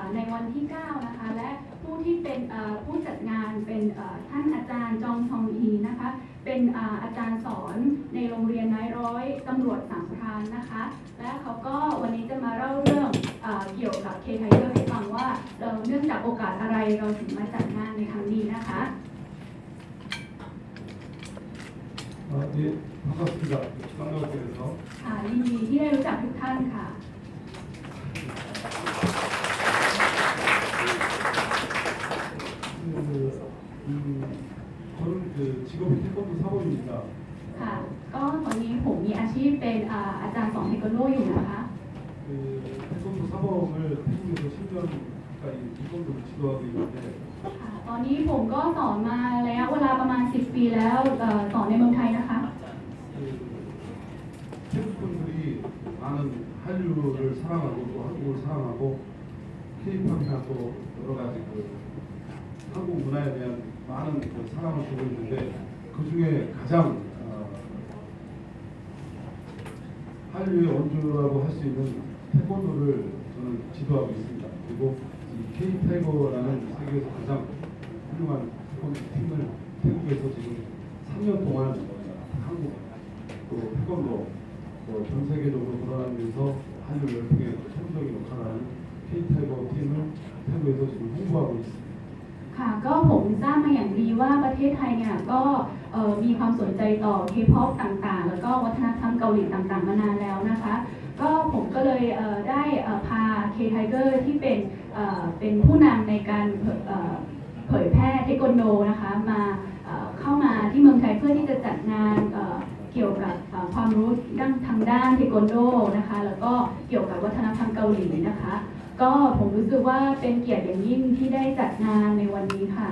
ในวันที่9นะคะและผู้ที่เป็นผู้จัดงานเป็นท่านอาจารย์จองทองอีนะคะเป็นอาจารย์สอนในโรงเรียนนายร้อยตำรวจสามพรานนะคะและเขาก็วันนี้จะมาเล่าเรื่องเกี่ยวกับ K-Tiger ให้ฟังว่าเนื่องจากโอกาสอะไรเราถึงมาจัดงานในครั้งนี้นะคะ 예, 반갑습니다. 만나뵙게 돼서. ค่ะยินดีที่ได้รู้จักทุกท่านค่ะ 저는 직업이 태권도 사범입니다. ค่ะก็ตอนนี้ผมมีอาชีพเป็นอาจารย์สอนเทควันโดอยู่นะคะ 태권도 사범을 태국에서 10년 가까이 태권도를 지도하고 있는데 ตอนนี้ผมก็สอนมาระยะเวลาประมาณ10 ปีแล้วสอนในเมืองไทยนะคะ 태국 분들이 많은 한류를 사랑하고 또 한국을 사랑하고 K-팝이나 또 여러 가지 한국 문화에 대한 많은 사랑을 주고 있는데 그 중에 가장 한류의 원조라고 할 수 있는 태권도를 저는 지도하고 있습니다. 그리고 이 K-타이거라는 세계에서 가장 훌륭한 태권도 팀을 태국에서 지금 3년 동안 한국 또 태권도 또 전 세계적으로 돌아다니면서 한류 열풍에 선도적인 역할을 하는 K-타이거 팀을 태국에서 지금 홍보하고 있습니다. ค่ะก็ผมทราบมาอย่างดีว่าประเทศไทยเนี่ยก็มีความสนใจต่อ K-pop ต่างๆแล้วก็วัฒนธรรมเกาหลีต่างๆมานานแล้วนะคะก็ผมก็เลยได้พา K-Tiger ที่เป็นผู้นำในการเผยแพร่เทควันโดนะคะมาเข้ามาที่เมืองไทยเพื่อที่จะจัดงานเกี่ยวกับความรู้ทางด้านเทควันโดนะคะแล้วก็เกี่ยวกับวัฒนธรรมเกาหลีนะคะก็ผมรู้สึกว่าเป็นเกียรติอย่างยิ่งที่ได้จัดงานในวันนี้ค่ะ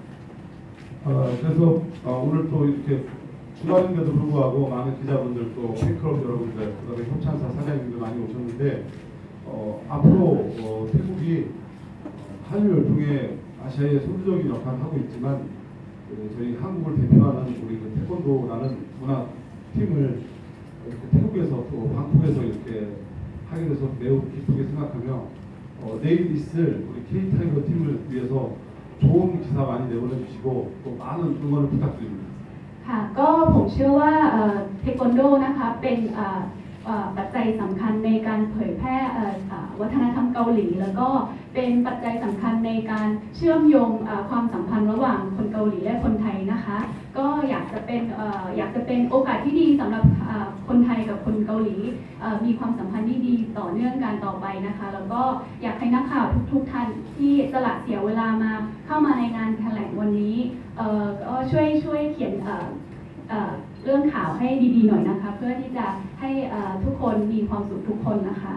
그래서 오늘 또 이렇게 주말인데도 불구하고 많은 기자분들 또 팬클럽 여러분들 그다음에 협찬사 사장님들 많이 오셨는데 앞으로 태국이 한류 열풍에 아시아의 선두적인 역할을 하고 있지만 저희 한국을 대표하는 우리 태권도라는 문화 팀을 이렇게 태국에서 또 방콕에서 이렇게 하게 돼서 매우 기쁘게 생각하며 내일 있을 우리 K-타이거 팀을 위해서 좋은 기사 많이 내보내주시고 또 많은 응원을 부탁드립니다. ค่ะก็ผมเชื่อว่าเทควันโดนะคะเป็นปัจจัยสำคัญในการเผยแพร่วัฒนธรรมเกาหลีแล้วก็เป็นปัจจัยสำคัญในการเชื่อมโยงความสัมพันธ์ระหว่างคนเกาหลีและคนไทยนะคะก็อยากจะเป็นโอกาสที่ดีสำหรับคนไทยกับคนเกาหลีมีความสัมพันธ์ที่ดีต่อเนื่องกันต่อไปนะคะแล้วก็อยากให้นักข่าวทุกท่านที่สละเสียเวลามาเข้ามาในงานแถลงวันนี้ก็ช่วยเขียนเรื่องข่าวให้ดีๆหน่อยนะคะเพื่อที่จะให้ทุกคนมีความสุขทุกคนนะคะ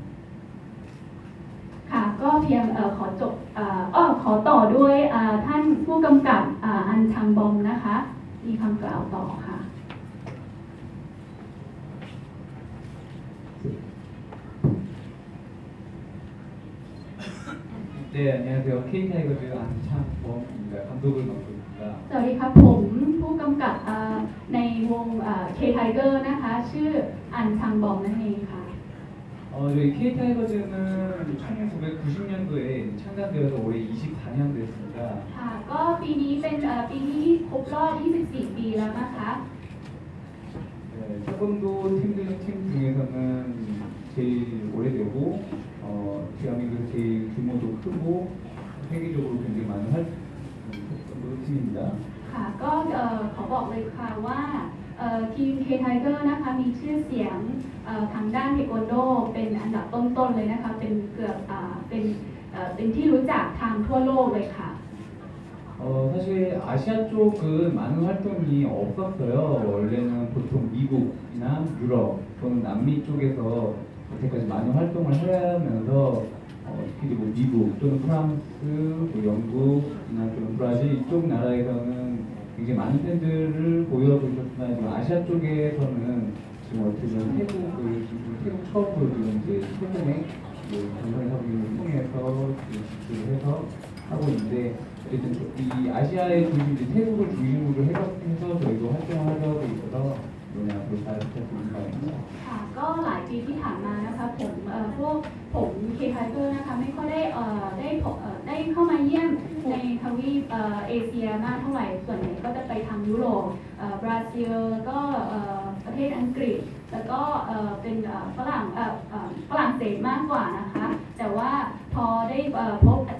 ค่ะก็เพียงขอต่อด้วยท่านผู้กำกับอันชังบอมนะคะมีคำกล่าวต่อค่ะ 네, 안녕하세요. K-타이거즈 안창범입니다. 감독을 맡고 있습니다. สวัสดีครับผมผู้กำกับในวง K-Tiger นะคะชื่ออันชังบอมนั่นเองค่ะ 저희 K-타이거즈는 1990년도에 창단되어서 올해 24년 됐습니다. ค่ะก็ปีนี้เป็นปีที่ครบรอบ 24 ปีแล้วนะคะ 네, 태권도 팀들 팀 중에서는 제일 오래되고 대한민국에서 제일 규모도 크고 세계적으로 굉장히 많은 태권도 팀입니다. ค่ะก็ขอบอกเลยค่ะว่าทีม K-Tiger นะคะมีชื่อเสียงทางด้านเทควันโดเป็นอันดับต้นๆเลยนะคะเป็นเป็นที่รู้จักทางทั่วโลกเลยค่ะ 사실 아시아 쪽은 많은 활동이 없었어요. 원래는 보통 미국이나 유럽 또는 남미 쪽에서 여태까지 많은 활동을 해야하면서 특히 뭐 미국 또는 프랑스, 뭐 영국이나 또는 브라질 이쪽 나라에서는 굉장히 많은 팬들을 보유하고 있었으나 지금 아시아 쪽에서는 지금 어떻게 보면 태국 처음 보여주는 이제 최근에 전선의 협의를 통해서 지출을 해서 하고 있는데 어쨌든 이 아시아의 중심 태국을 중심으로 해서 저희도 활동을 하려고 있어서 오늘 앞으로 잘 부탁드립니다. ค่ะก็หลายปีที่ผ่านมานะคะผมK-Tiger นะคะไม่ค่อยได้เอเชียมากเท่าไหร่ส่วนใหญ่ก็จะไปทางยุโรปบราซิลแล้วก็ประเทศอังกฤษแล้วก็เป็นฝรั่งเศสมากกว่านะคะแต่ว่าพอได้พบ